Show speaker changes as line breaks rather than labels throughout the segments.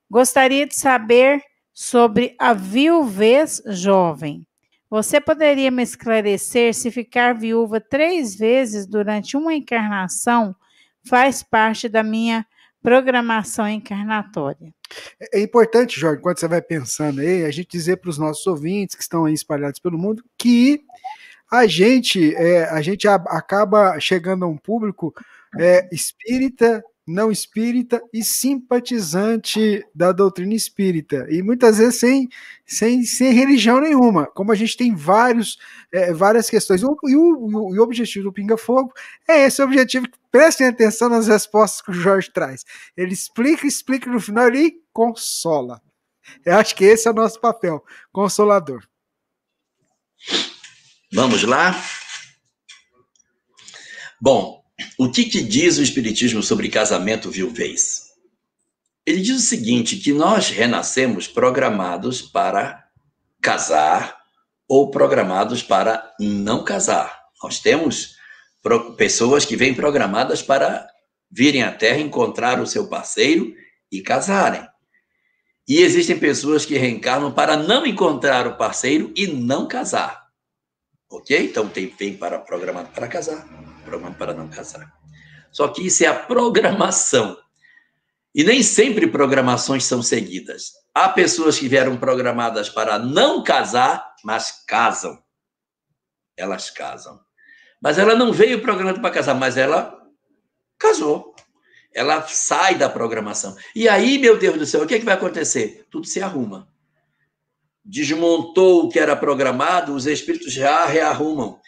Gostaria de saber sobre a viuvez jovem. Você poderia me esclarecer se ficar viúva 3 vezes durante uma encarnação faz parte da minha programação encarnatória?
É importante, Jorge, quando você vai pensando aí, a gente dizer para os nossos ouvintes que estão aí espalhados pelo mundo que a gente acaba chegando a um público espírita, não espírita e simpatizante da doutrina espírita. E muitas vezes sem religião nenhuma. Como a gente tem várias questões. E o objetivo do Pinga Fogo é esse objetivo. Prestem atenção nas respostas que o Jorge traz. Ele explica no final ele consola. Eu acho que esse é o nosso papel, consolador.
Vamos lá? Bom, o que diz o Espiritismo sobre casamento viuvez? Ele diz o seguinte, que nós renascemos programados para casar ou programados para não casar. Nós temos pessoas que vêm programadas para virem à Terra, encontrar o seu parceiro e casarem. E existem pessoas que reencarnam para não encontrar o parceiro e não casar. Ok? Então vem programado para casar, programado para não casar. Só que isso é a programação. E nem sempre programações são seguidas. Há pessoas que vieram programadas para não casar, mas casam. Elas casam. Mas ela não veio programada para casar, mas ela casou. Ela sai da programação. E aí, meu Deus do céu, o que vai acontecer? Tudo se arruma. Desmontou o que era programado, os espíritos já rearrumam.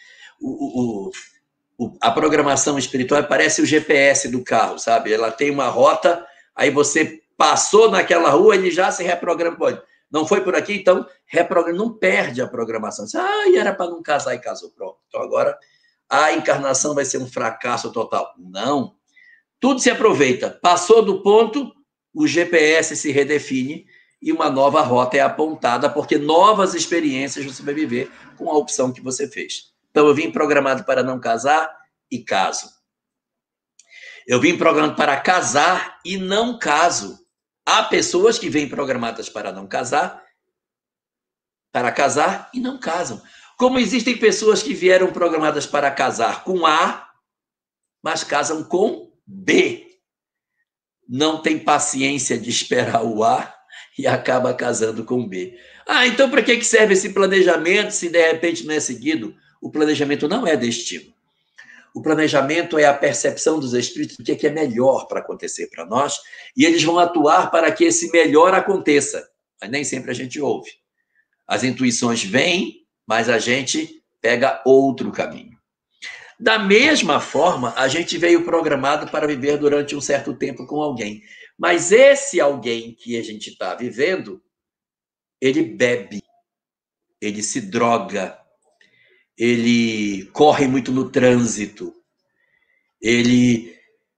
A programação espiritual parece o GPS do carro, sabe? Ela tem uma rota, aí você passou naquela rua, ele já se reprograma. Pode. Não foi por aqui, então reprograma, não perde a programação. E era para não casar e casou. Pronto. Então agora a encarnação vai ser um fracasso total. Não. Tudo se aproveita. Passou do ponto, o GPS se redefine e uma nova rota é apontada, porque novas experiências você vai viver com a opção que você fez. Então, eu vim programado para não casar e caso. Eu vim programado para casar e não caso. Há pessoas que vêm programadas para não casar, para casar e não casam. Como existem pessoas que vieram programadas para casar com A, mas casam com B. Não tem paciência de esperar o A e acaba casando com B. Então para que serve esse planejamento se de repente não é seguido? O planejamento não é destino. O planejamento é a percepção dos espíritos do que é melhor para acontecer para nós e eles vão atuar para que esse melhor aconteça. Mas nem sempre a gente ouve. As intuições vêm, mas a gente pega outro caminho. Da mesma forma, a gente veio programado para viver durante um certo tempo com alguém. Mas esse alguém que a gente está vivendo, ele bebe, ele se droga, ele corre muito no trânsito, ele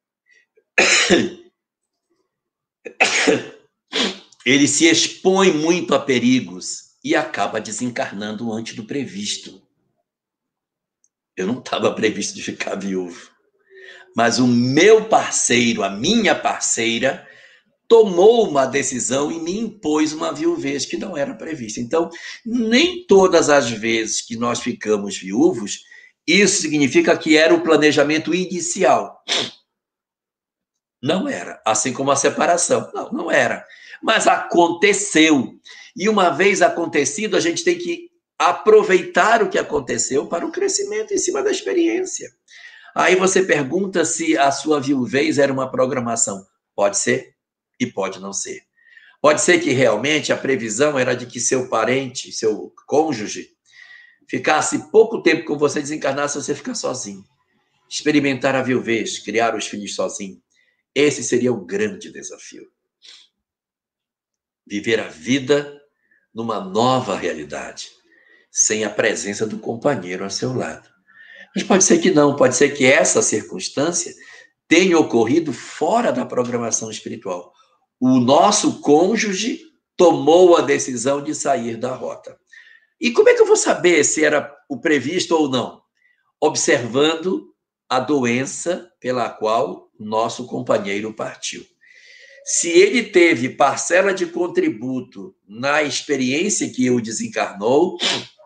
se expõe muito a perigos e acaba desencarnando antes do previsto. Eu não estava previsto de ficar viúvo. Mas o meu parceiro, a minha parceira, tomou uma decisão e me impôs uma viuvez que não era prevista. Então, nem todas as vezes que nós ficamos viúvos, isso significa que era o planejamento inicial. Não era. Assim como a separação. Não era. Mas aconteceu. E uma vez acontecido, a gente tem que aproveitar o que aconteceu para o crescimento em cima da experiência. Aí você pergunta se a sua viuvez era uma programação. Pode ser e pode não ser. Pode ser que realmente a previsão era de que seu parente, seu cônjuge, ficasse pouco tempo com você, desencarnasse, você ficar sozinho. Experimentar a viuvez, criar os filhos sozinho. Esse seria o grande desafio. Viver a vida numa nova realidade, sem a presença do companheiro ao seu lado. Mas pode ser que não, pode ser que essa circunstância tenha ocorrido fora da programação espiritual. O nosso cônjuge tomou a decisão de sair da rota. E como é que eu vou saber se era o previsto ou não? Observando a doença pela qual nosso companheiro partiu. Se ele teve parcela de contributo na experiência que o desencarnou,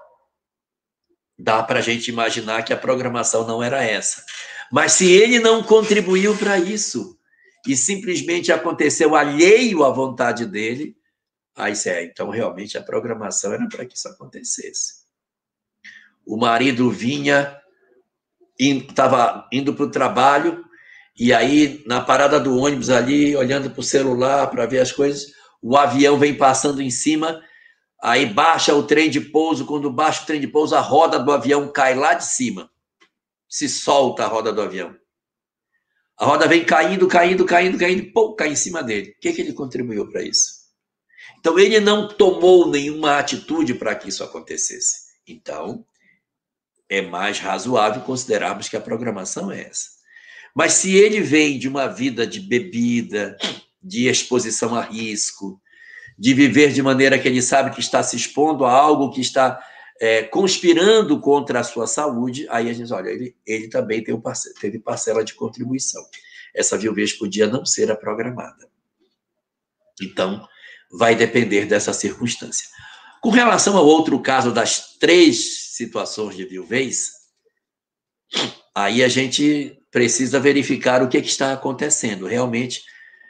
dá para a gente imaginar que a programação não era essa. Mas se ele não contribuiu para isso e simplesmente aconteceu alheio à vontade dele, aí então realmente a programação era para que isso acontecesse. O marido vinha, estava indo para o trabalho, e aí na parada do ônibus ali, olhando para o celular para ver as coisas, o avião vem passando em cima, aí baixa o trem de pouso, quando baixa o trem de pouso, a roda do avião cai lá de cima, se solta a roda do avião. A roda vem caindo, pô, cai em cima dele. O que ele contribuiu para isso? Então, ele não tomou nenhuma atitude para que isso acontecesse. Então, é mais razoável considerarmos que a programação é essa. Mas se ele vem de uma vida de bebida, de exposição a risco, de viver de maneira que ele sabe que está se expondo a algo que está conspirando contra a sua saúde, aí a gente olha, ele também teve parcela de contribuição. Essa viuvez podia não ser a programada. Então, vai depender dessa circunstância. Com relação ao outro caso das 3 situações de viuvez, aí a gente precisa verificar o que está acontecendo. Realmente,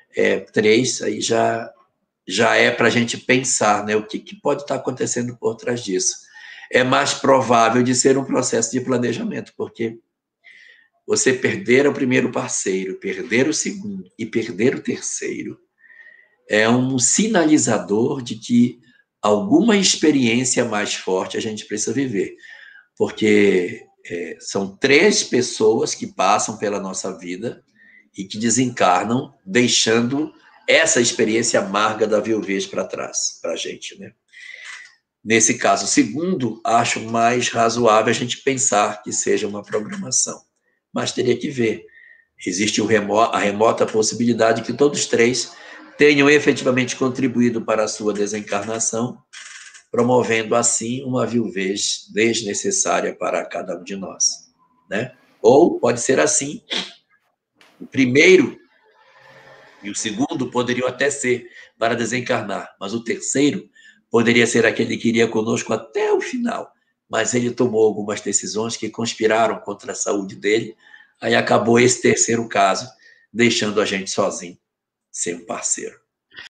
3, aí já é para a gente pensar, né, o que pode estar acontecendo por trás disso. É mais provável de ser um processo de planejamento, porque você perder o primeiro parceiro, perder o segundo e perder o terceiro, é um sinalizador de que alguma experiência mais forte a gente precisa viver, porque são 3 pessoas que passam pela nossa vida e que desencarnam, deixando essa experiência amarga da viuvez para trás, para a gente, né? Nesse caso, segundo, acho mais razoável a gente pensar que seja uma programação, mas teria que ver. Existe a remota possibilidade que todos 3 tenham efetivamente contribuído para a sua desencarnação, promovendo assim uma viuvez desnecessária para cada um de nós, né? Ou pode ser assim, o primeiro e o segundo poderiam até ser para desencarnar, mas o terceiro poderia ser aquele que iria conosco até o final, mas ele tomou algumas decisões que conspiraram contra a saúde dele, aí acabou esse terceiro caso, deixando a gente sozinho, sem um parceiro.